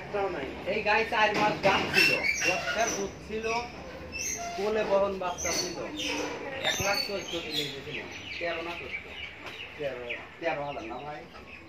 একটাও নাই। এই গাই 4 মাস গান ছিল, 10টার দুধ ছিল, কোলে বহন বাচ্চা ছিল, 1,14,000 দিয়েছিল, 13 না 14, 13 13,000 না ভাই।